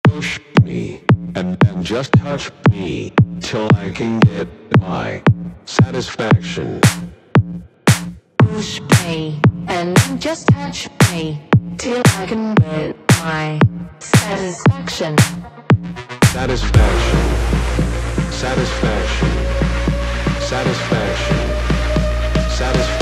push me, and then just touch me, till I can get my satisfaction. Push me, and then just touch me, till I can get my satisfaction. Satisfaction. Satisfaction. Satisfaction. Satisfaction.